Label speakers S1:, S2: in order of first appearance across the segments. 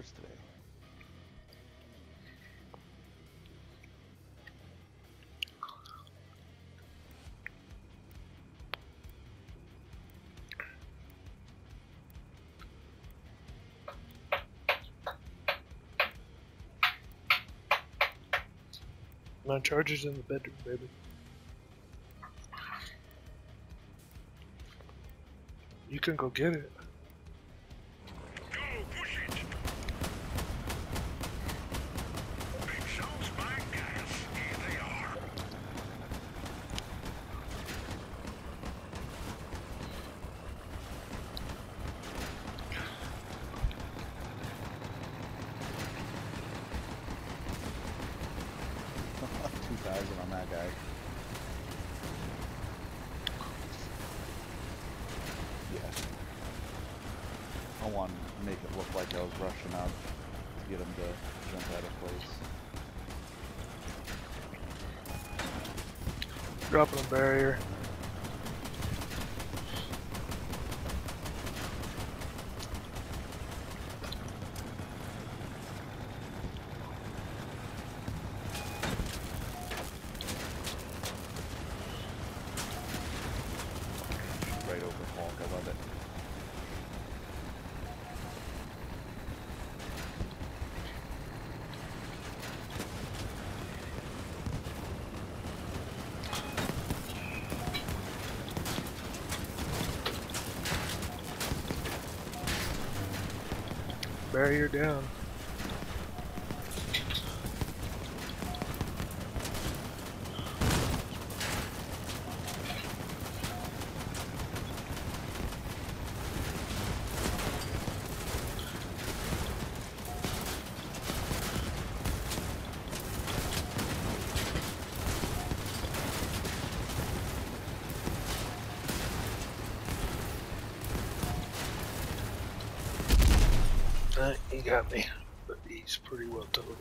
S1: hours today.
S2: My charger's in the bedroom, baby. You can go get it.
S3: Go, push it! Big Salt's buying gas. Here they are.
S1: $2,000 on that guy. Yeah. I want to make it look like I was rushing out to get him to jump out of place.
S2: Dropping a barrier.
S1: Right over Hulk, I love it.
S2: Barrier down. He got me, but he's pretty well totaled.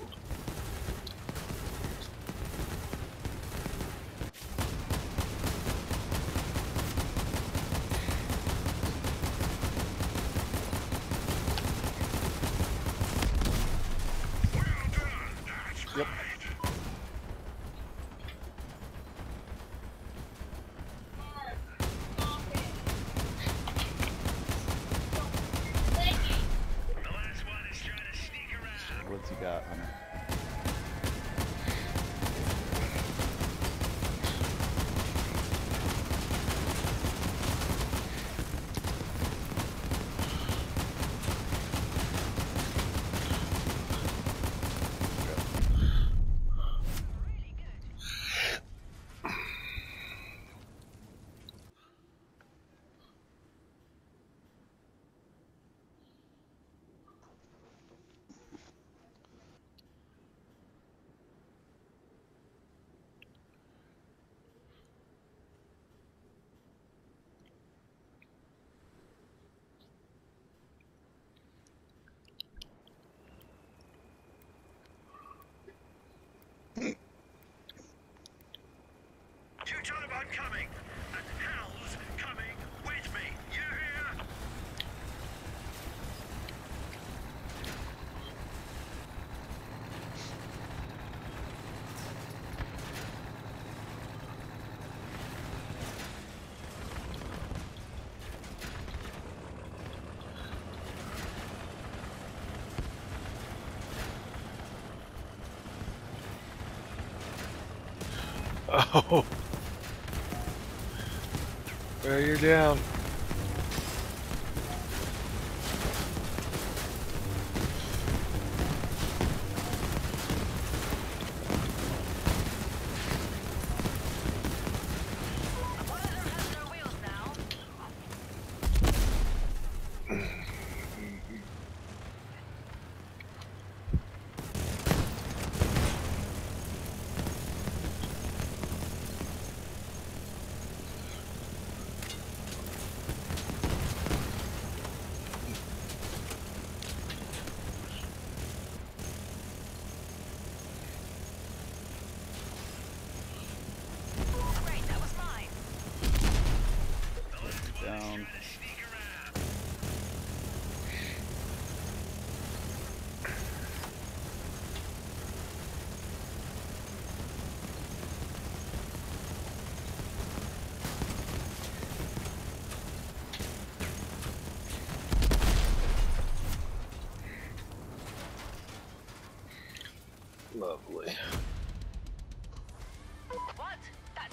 S3: Well done. That's
S1: Yep.
S3: right. The last one is trying to sneak around.
S1: What's he got, Hunter?
S3: You told about coming, and Hal's coming with me. You hear?
S2: Oh. Barrier down.
S4: One of them has no wheels now.
S2: Lovely.